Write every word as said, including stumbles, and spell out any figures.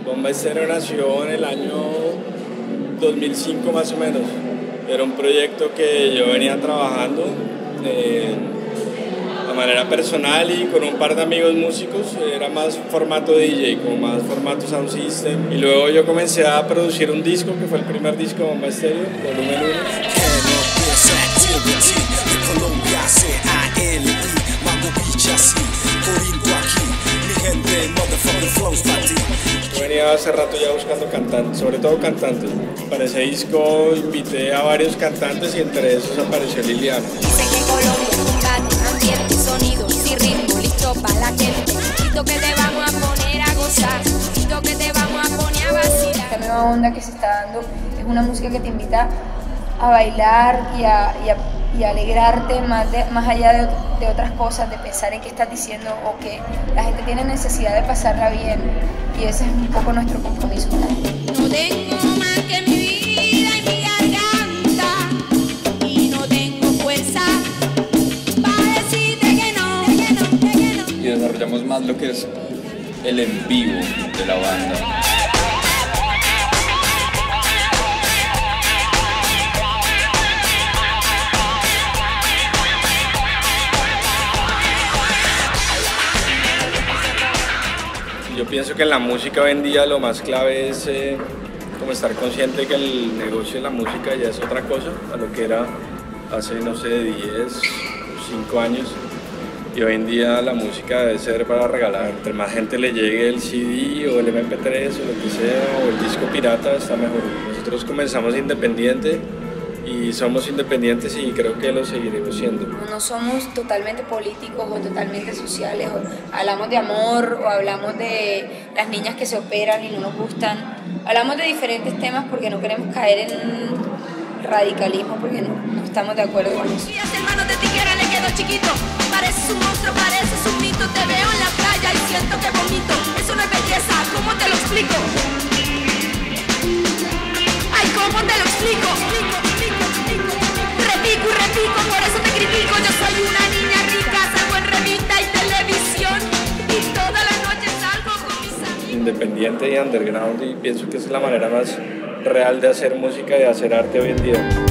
Bomba Estéreo nació en el año dos mil cinco más o menos. Era un proyecto que yo venía trabajando eh, de manera personal y con un par de amigos músicos. Era más formato D J, como más formato sound system. Y luego yo comencé a producir un disco, que fue el primer disco de Bomba Estéreo, volumen uno. Yo venía hace rato ya buscando cantantes, sobre todo cantantes. Para ese disco invité a varios cantantes y entre esos apareció Liliana. Dicen que Colombia, ambiente, sonidos y ritmo, listo para la gente. Listo que te vamos a poner a gozar, listo que te vamos a poner a vacilar. Esta nueva onda que se está dando es una música que te invita a bailar y a, y a, y a alegrarte más, de, más allá de, de otras cosas, de pensar en qué estás diciendo, o que la gente tiene necesidad de pasarla bien, y ese es un poco nuestro compromiso. No tengo más que mi vida y mi garganta, y no tengo fuerza para decirte que no, que no, que no. Y desarrollamos más lo que es el en vivo de la banda. Yo pienso que en la música hoy en día lo más clave es eh, como estar consciente que el negocio de la música ya es otra cosa a lo que era hace, no sé, diez, cinco años. Y hoy en día la música debe ser para regalar. Entre más gente le llegue el C D o el eme pe tres o lo que sea, o el disco pirata, está mejor. Nosotros comenzamos independiente y somos independientes y creo que lo seguiremos siendo. No somos totalmente políticos o totalmente sociales, o hablamos de amor o hablamos de las niñas que se operan y no nos gustan. Hablamos de diferentes temas porque no queremos caer en radicalismo, porque no, no estamos de acuerdo con eso. Hermano de tijera le quedó chiquito, pareces un monstruo, pareces un mito. Te veo en la playa y siento que vomito. Eso no es belleza, ¿cómo te lo explico? Ay, ¿cómo te lo explico? Repico y repico, por eso te critico. Yo soy una niña rica, salgo en revista y televisión, y todas las noches salgo con mis amigos. Independiente y underground, y pienso que es la manera más real de hacer música y de hacer arte hoy en día.